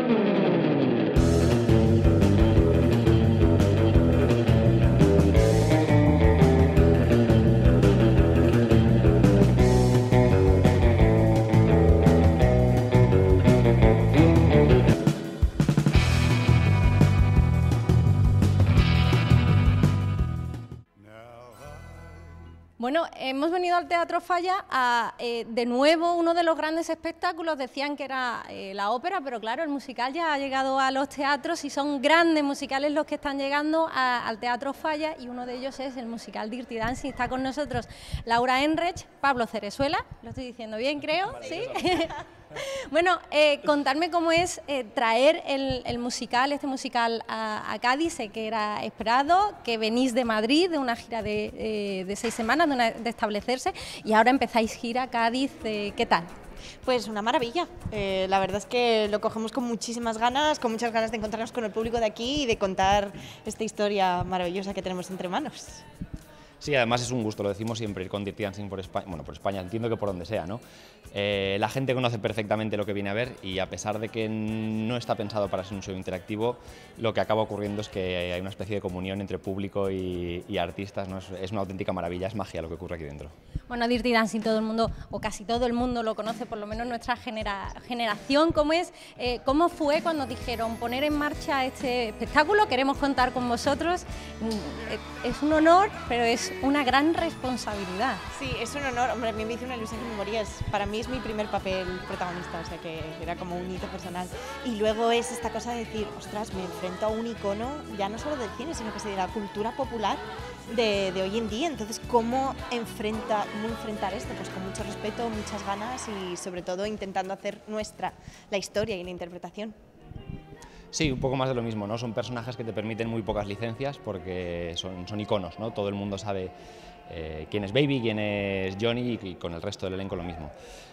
Bueno, hemos venido al Teatro Falla a, de nuevo, uno de los grandes espectáculos. Decían que era la ópera, pero claro, el musical ya ha llegado a los teatros y son grandes musicales los que están llegando al Teatro Falla, y uno de ellos es el musical Dirty Dancing. Está con nosotros Laura Enrech, Pablo Cerezuela, lo estoy diciendo bien, creo, ¿sí? Bueno, contarme cómo es traer el musical, este musical a Cádiz. Sé que era esperado, que venís de Madrid, de una gira de 6 semanas, de establecerse, y ahora empezáis gira a Cádiz. ¿Qué tal? Pues una maravilla, la verdad es que lo cogemos con muchísimas ganas, con muchas ganas de encontrarnos con el público de aquí y de contar esta historia maravillosa que tenemos entre manos. Sí, además es un gusto, lo decimos siempre, ir con Dirty Dancing por España, bueno, por España, entiendo que por donde sea, ¿no? La gente conoce perfectamente lo que viene a ver, y a pesar de que no está pensado para ser un show interactivo, lo que acaba ocurriendo es que hay una especie de comunión entre público y artistas, ¿no? Es una auténtica maravilla, es magia lo que ocurre aquí dentro. Bueno, Dirty Dancing todo el mundo, o casi todo el mundo lo conoce, por lo menos nuestra generación. ¿Cómo fue cuando dijeron poner en marcha este espectáculo? Queremos contar con vosotros. Es un honor, pero es una gran responsabilidad. Sí, es un honor. Hombre, a mí me hizo una ilusión que me morías. Para mí es mi primer papel protagonista, o sea que era como un hito personal. Y luego es esta cosa de decir, ostras, me enfrento a un icono, ya no solo del cine, sino que de la cultura popular de hoy en día. Entonces, ¿cómo enfrentar esto? Pues con mucho respeto, muchas ganas y sobre todo intentando hacer nuestra la historia y la interpretación. Sí, un poco más de lo mismo, ¿no? Son personajes que te permiten muy pocas licencias porque son iconos, ¿no? Todo el mundo sabe quién es Baby, quién es Johnny, y con el resto del elenco lo mismo.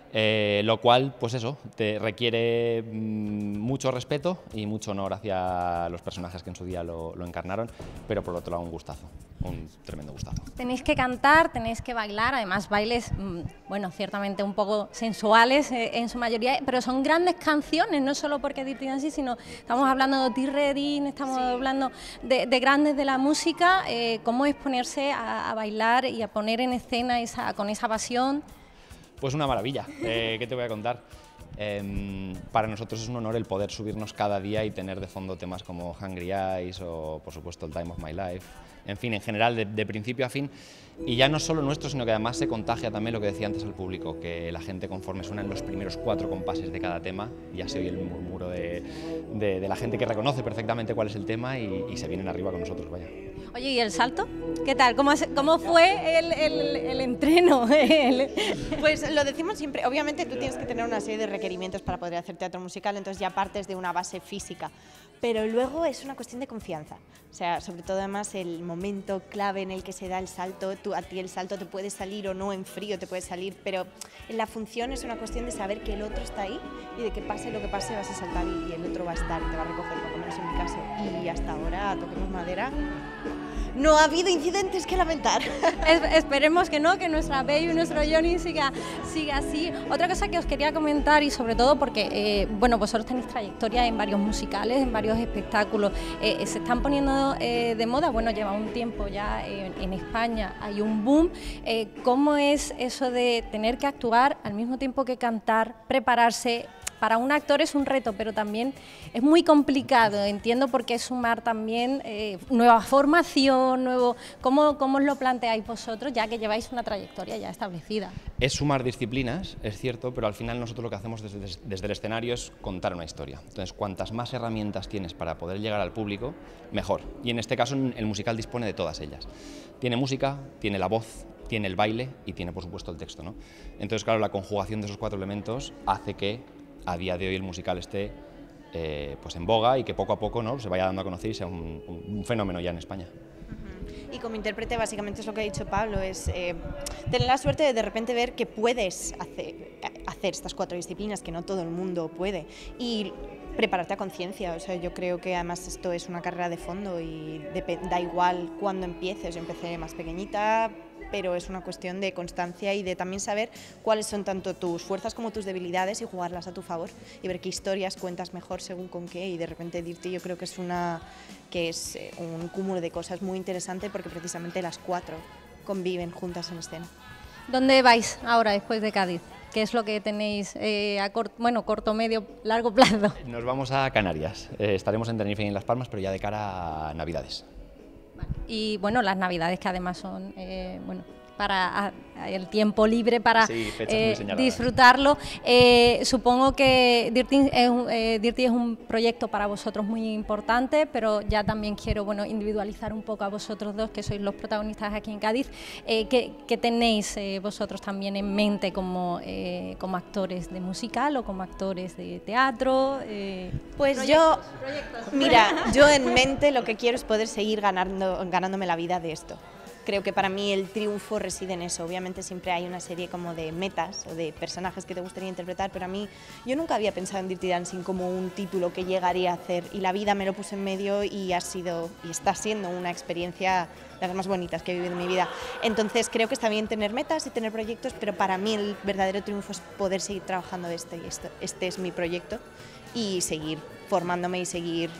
Lo cual, pues eso, te requiere mucho respeto y mucho honor hacia los personajes que en su día lo encarnaron, pero por otro lado un gustazo, un tremendo gustazo. Tenéis que cantar, tenéis que bailar, además bailes, bueno, ciertamente un poco sensuales en su mayoría, pero son grandes canciones, no solo porque Dirty Dancing, sino estamos hablando de Otis Redding, estamos hablando de grandes de la música. ¿Cómo es ponerse a bailar y a poner en escena con esa pasión? Pues una maravilla, ¿qué te voy a contar? Para nosotros es un honor el poder subirnos cada día y tener de fondo temas como Hungry Eyes o, por supuesto, el Time of My Life. En fin, en general, de principio a fin. Y ya no solo nuestro, sino que además se contagia también lo que decía antes al público, que la gente, conforme suenan los primeros 4 compases de cada tema, ya se oye el murmuro de la gente que reconoce perfectamente cuál es el tema y se vienen arriba con nosotros, vaya. Oye, ¿y el salto? ¿Qué tal? ¿Cómo fue el entreno? Pues lo decimos siempre, obviamente tú tienes que tener una serie de requerimientos para poder hacer teatro musical, entonces ya partes de una base física, pero luego es una cuestión de confianza, o sea, sobre todo además el momento clave en el que se da el salto, a ti el salto te puede salir o no en frío, te puede salir, pero en la función es una cuestión de saber que el otro está ahí y de que pase lo que pase vas a saltar y el otro va a estar y te va a recoger, por lo menos en mi caso, y hasta ahora, toquemos madera, no ha habido incidentes que lamentar. Esperemos que no, que nuestra Baby, nuestro Johnny siga así. Otra cosa que os quería comentar, y sobre todo porque, bueno, vosotros tenéis trayectoria en varios musicales, en varios espectáculos, se están poniendo de moda, bueno, lleva un tiempo ya en España, hay un boom. ¿Cómo es eso de tener que actuar al mismo tiempo que cantar, prepararse? Para un actor es un reto, pero también es muy complicado, entiendo, porque es sumar también nueva formación, ¿Cómo os lo planteáis vosotros, ya que lleváis una trayectoria ya establecida? Es sumar disciplinas, es cierto, pero al final nosotros lo que hacemos desde el escenario es contar una historia. Entonces, cuantas más herramientas tienes para poder llegar al público, mejor. Y en este caso, el musical dispone de todas ellas. Tiene música, tiene la voz, tiene el baile y tiene, por supuesto, el texto, ¿no? Entonces, claro, la conjugación de esos 4 elementos hace que a día de hoy el musical esté pues en boga y que poco a poco, ¿no?, se vaya dando a conocer y sea un fenómeno ya en España. Y como intérprete, básicamente es lo que ha dicho Pablo, es tener la suerte de repente ver que puedes hacer estas 4 disciplinas, que no todo el mundo puede, y prepararte a conciencia. O sea, yo creo que además esto es una carrera de fondo y da igual cuándo empieces. Yo empecé más pequeñita, pero es una cuestión de constancia y de también saber cuáles son tanto tus fuerzas como tus debilidades y jugarlas a tu favor y ver qué historias cuentas mejor según con qué, y de repente Dirty yo creo que es un cúmulo de cosas muy interesante porque precisamente las 4 conviven juntas en escena. ¿Dónde vais ahora después de Cádiz? ¿Qué es lo que tenéis corto, medio, largo plazo? Nos vamos a Canarias. Estaremos en Tenerife y en Las Palmas, pero ya de cara a Navidades. Y bueno, las Navidades que además son para el tiempo libre para disfrutarlo. Supongo que Dirty es un proyecto para vosotros muy importante, pero ya también quiero individualizar un poco a vosotros dos, que sois los protagonistas aquí en Cádiz. ¿Qué tenéis vosotros también en mente como actores de musical o como actores de teatro? Pues yo en mente lo que quiero es poder seguir ganándome la vida de esto. Creo que para mí el triunfo reside en eso. Obviamente siempre hay una serie como de metas o de personajes que te gustaría interpretar, pero a mí yo nunca había pensado en Dirty Dancing como un título que llegaría a hacer, y la vida me lo puso en medio y está siendo una experiencia de las más bonitas que he vivido en mi vida. Entonces creo que está bien tener metas y tener proyectos, pero para mí el verdadero triunfo es poder seguir trabajando de esto, y este es mi proyecto, y seguir formándome y seguir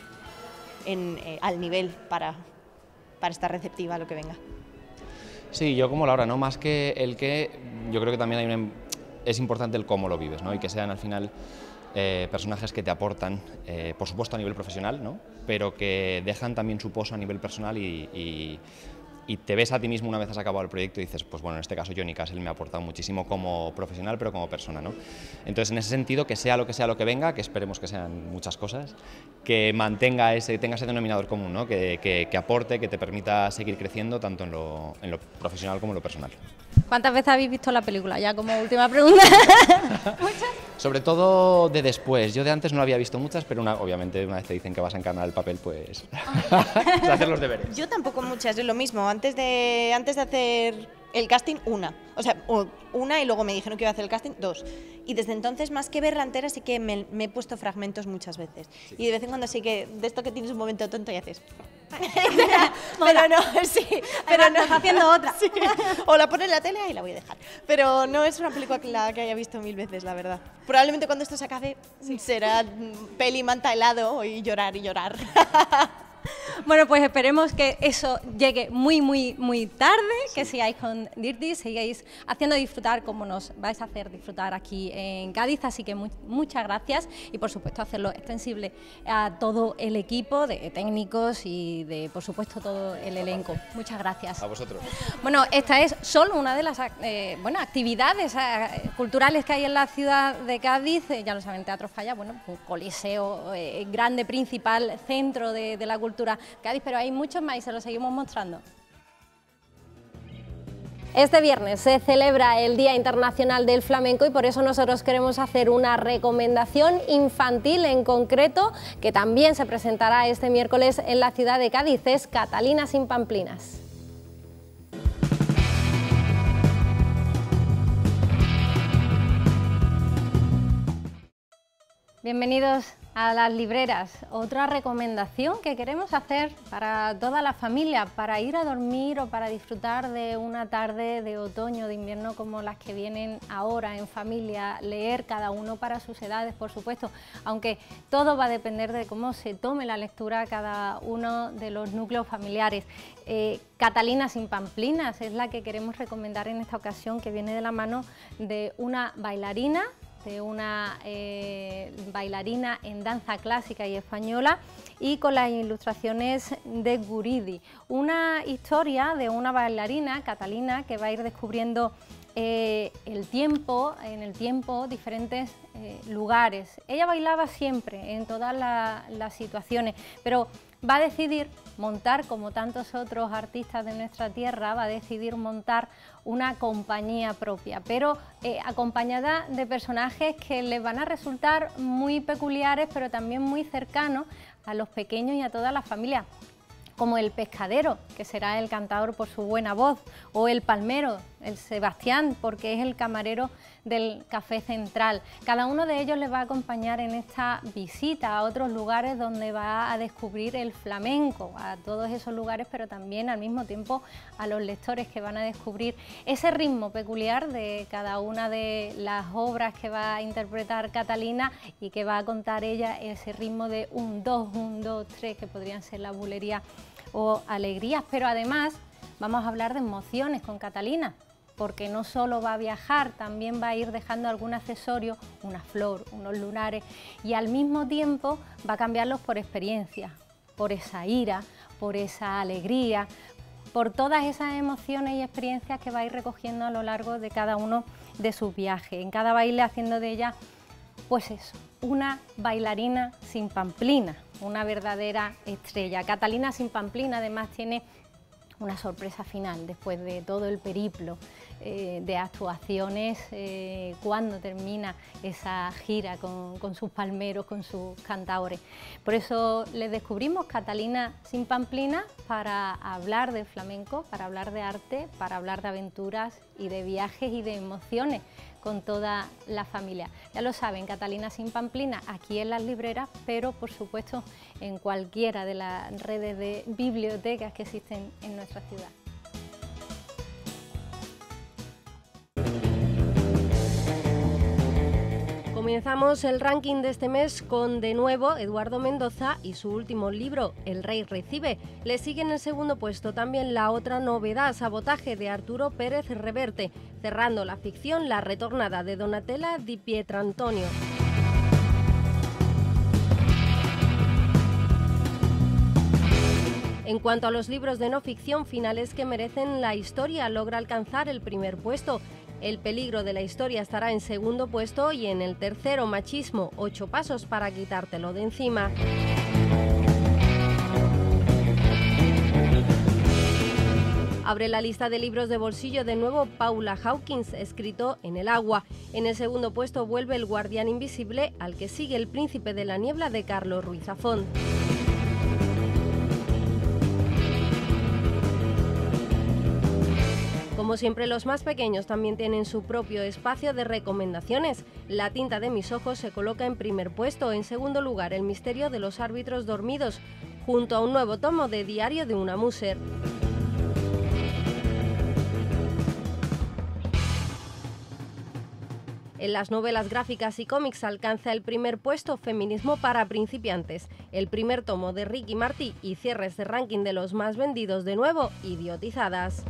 al nivel para estar receptiva a lo que venga. Sí, yo como Laura, ¿no? Más que el que, yo creo que también es importante el cómo lo vives, ¿no? Y que sean al final personajes que te aportan, por supuesto a nivel profesional, ¿no? Pero que dejan también su pozo a nivel personal y te ves a ti mismo una vez has acabado el proyecto y dices, pues bueno, en este caso Johnny Castle me ha aportado muchísimo como profesional, pero como persona, ¿no? Entonces, en ese sentido, que sea lo que venga, que esperemos que sean muchas cosas, que tenga ese denominador común, ¿no? Que aporte, que te permita seguir creciendo tanto en lo profesional como en lo personal. ¿Cuántas veces habéis visto la película? Ya como última pregunta. ¿Muchas? Sobre todo de después. Yo de antes no había visto muchas, pero obviamente una vez te dicen que vas a encarnar el papel, pues hacer los deberes. Yo tampoco muchas, es lo mismo. Antes de hacer el casting, una y luego me dijeron que iba a hacer el casting, 2. Y desde entonces, más que verla entera, sí que me he puesto fragmentos muchas veces. Sí. Y de vez en cuando sí que, de esto que tienes un momento tonto y haces... pero no, sí, pero no, haciendo otra. Sí. O la pones en la tele y la voy a dejar. Pero no es una película que haya visto 1000 veces, la verdad. Probablemente cuando esto se acabe será peli, manta, helado y llorar y llorar. Bueno, pues esperemos que eso llegue muy, muy, muy tarde, que sigáis con Dirty, sigáis haciendo disfrutar como nos vais a hacer disfrutar aquí en Cádiz, así que muchas gracias y por supuesto hacerlo extensible a todo el equipo de técnicos y de, por supuesto, todo el elenco. Muchas gracias. A vosotros. Bueno, esta es solo una de las actividades culturales que hay en la ciudad de Cádiz. Ya lo saben, Teatro Falla, un coliseo grande, principal, centro de la cultura Cádiz, pero hay muchos más y se los seguimos mostrando. Este viernes se celebra el Día Internacional del Flamenco y por eso nosotros queremos hacer una recomendación infantil en concreto que también se presentará este miércoles en la ciudad de Cádiz. Es Catalina sin Pamplinas. Bienvenidos a Las Libreras. Otra recomendación que queremos hacer para toda la familia, para ir a dormir o para disfrutar de una tarde de otoño, de invierno como las que vienen ahora en familia, leer cada uno para sus edades, por supuesto, aunque todo va a depender de cómo se tome la lectura cada uno de los núcleos familiares. Catalina sin Pamplinas es la que queremos recomendar en esta ocasión, que viene de la mano de una bailarina, bailarina en danza clásica y española, y con las ilustraciones de Guridi. Una historia de una bailarina, Catalina, que va a ir descubriendo en el tiempo diferentes lugares. Ella bailaba siempre, en todas las situaciones, pero va a decidir montar, como tantos otros artistas de nuestra tierra, va a decidir montar una compañía propia, pero acompañada de personajes que les van a resultar muy peculiares, pero también muy cercanos a los pequeños y a toda la familia. como el Pescadero, que será el cantador por su buena voz, o el Palmero, el Sebastián, porque es el camarero del Café Central. Cada uno de ellos les va a acompañar en esta visita a otros lugares donde va a descubrir el flamenco, a todos esos lugares, pero también al mismo tiempo a los lectores que van a descubrir ese ritmo peculiar de cada una de las obras que va a interpretar Catalina y que va a contar ella, ese ritmo de 1, 2, 1, 2, 3, que podrían ser la bulería o alegrías, pero además vamos a hablar de emociones con Catalina, porque no solo va a viajar, también va a ir dejando algún accesorio, una flor, unos lunares, y al mismo tiempo va a cambiarlos por experiencias, por esa ira, por esa alegría, por todas esas emociones y experiencias que va a ir recogiendo a lo largo de cada uno de sus viajes, en cada baile haciendo de ella, pues eso, una bailarina sin pamplina, una verdadera estrella. Catalina sin pamplina además tiene una sorpresa final después de todo el periplo de actuaciones cuando termina esa gira con sus palmeros, con sus cantaores. Por eso les descubrimos Catalina sin pamplina para hablar de flamenco, para hablar de arte, para hablar de aventuras y de viajes y de emociones con toda la familia. Ya lo saben, Catalina sin pamplina aquí en las libreras, pero por supuesto en cualquiera de las redes de bibliotecas que existen en nuestra ciudad. Comenzamos el ranking de este mes con, de nuevo, Eduardo Mendoza y su último libro, El Rey Recibe. Le sigue en el segundo puesto también la otra novedad, Sabotaje, de Arturo Pérez Reverte. Cerrando la ficción, La retornada, de Donatella Di Pietrantonio. En cuanto a los libros de no ficción, Finales que merecen la historia logra alcanzar el primer puesto. El peligro de la historia estará en segundo puesto y en el tercero, Machismo, 8 pasos para quitártelo de encima. Abre la lista de libros de bolsillo de nuevo Paula Hawkins, escrito En el agua. En el segundo puesto vuelve El guardián invisible, al que sigue El príncipe de la niebla, de Carlos Ruiz Zafón. Como siempre, los más pequeños también tienen su propio espacio de recomendaciones. La tinta de mis ojos se coloca en primer puesto. En segundo lugar, El misterio de los árbitros dormidos, junto a un nuevo tomo de Diario de una Muser. En las novelas gráficas y cómics alcanza el primer puesto Feminismo para principiantes, el primer tomo de Ricky Martí, y cierres de ranking de los más vendidos de nuevo, Idiotizadas.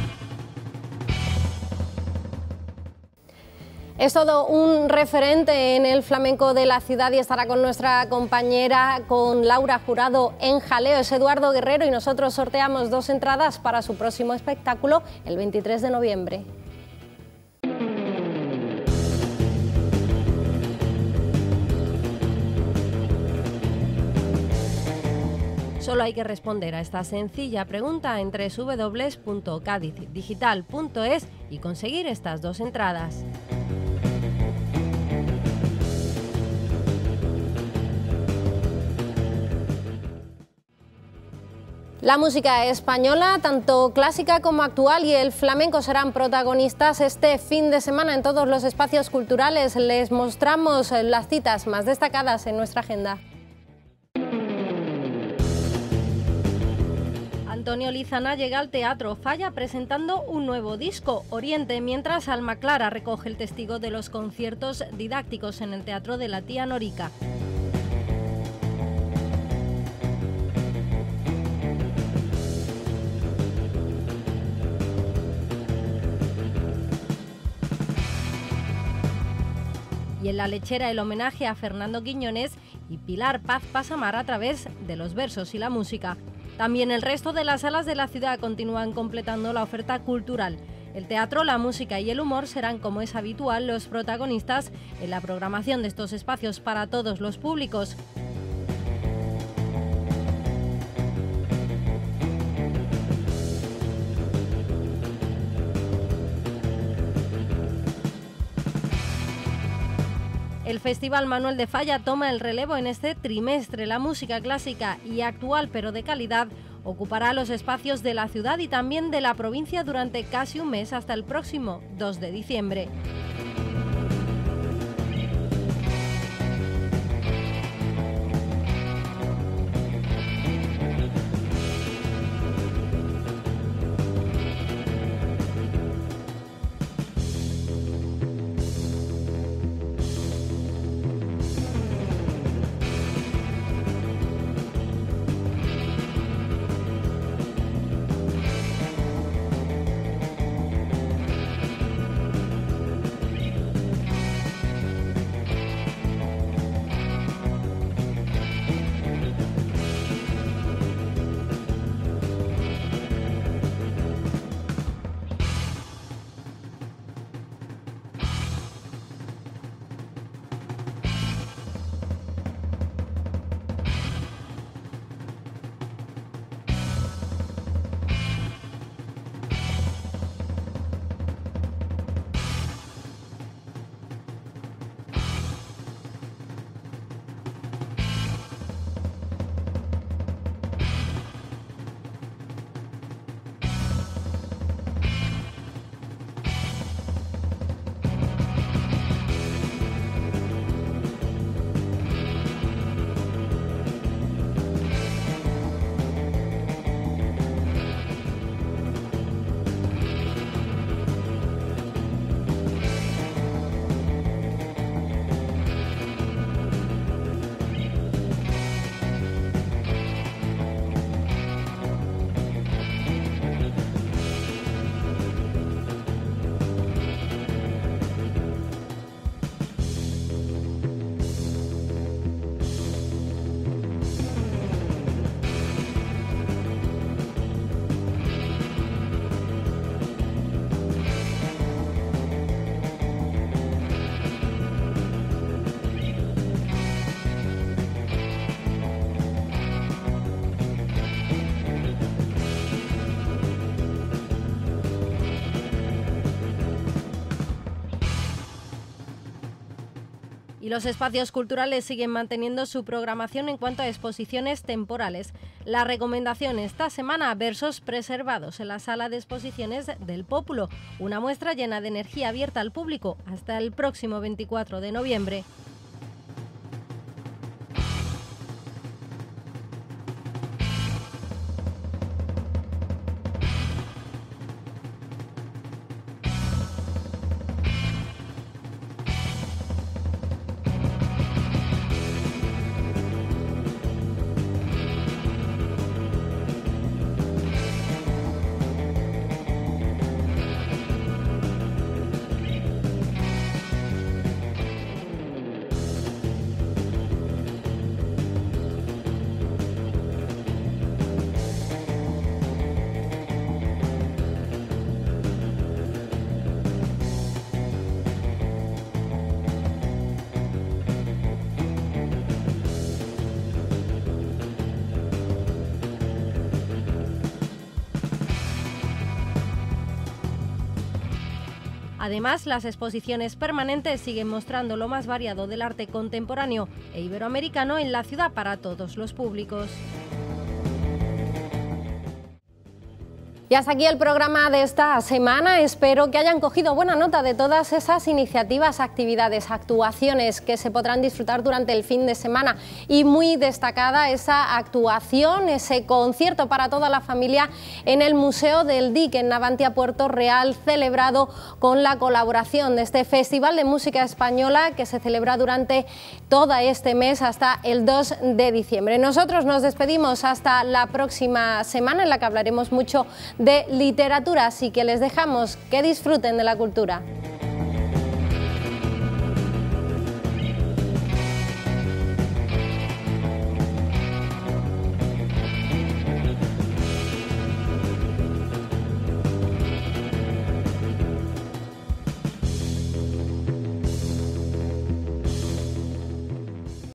Es todo un referente en el flamenco de la ciudad y estará con nuestra compañera, con Laura Jurado, en Jaleo. Es Eduardo Guerrero y nosotros sorteamos 2 entradas para su próximo espectáculo el 23 de noviembre. Solo hay que responder a esta sencilla pregunta en www.cadizdigital.es y conseguir estas 2 entradas. La música española, tanto clásica como actual, y el flamenco serán protagonistas este fin de semana en todos los espacios culturales. Les mostramos las citas más destacadas en nuestra agenda. Antonio Lizana llega al Teatro Falla presentando un nuevo disco, Oriente, mientras Alma Clara recoge el testigo de los conciertos didácticos en el Teatro de la Tía Norica. Y en La Lechera, el homenaje a Fernando Quiñones y Pilar Paz Pasamar a través de los versos y la música. También el resto de las salas de la ciudad continúan completando la oferta cultural. El teatro, la música y el humor serán, como es habitual, los protagonistas en la programación de estos espacios para todos los públicos. El Festival Manuel de Falla toma el relevo en este trimestre. La música clásica y actual, pero de calidad, ocupará los espacios de la ciudad y también de la provincia durante casi un mes, hasta el próximo 2 de diciembre. Y los espacios culturales siguen manteniendo su programación en cuanto a exposiciones temporales. La recomendación esta semana: versos preservados en la sala de exposiciones del Pópulo, una muestra llena de energía abierta al público hasta el próximo 24 de noviembre. Además, las exposiciones permanentes siguen mostrando lo más variado del arte contemporáneo e iberoamericano en la ciudad para todos los públicos. Y hasta aquí el programa de esta semana. Espero que hayan cogido buena nota de todas esas iniciativas, actividades, actuaciones que se podrán disfrutar durante el fin de semana. Y muy destacada esa actuación, ese concierto para toda la familia en el Museo del Dique, en Navantia, Puerto Real, celebrado con la colaboración de este Festival de Música Española que se celebra durante todo este mes hasta el 2 de diciembre. Nosotros nos despedimos hasta la próxima semana, en la que hablaremos mucho de literatura, así que les dejamos que disfruten de la cultura.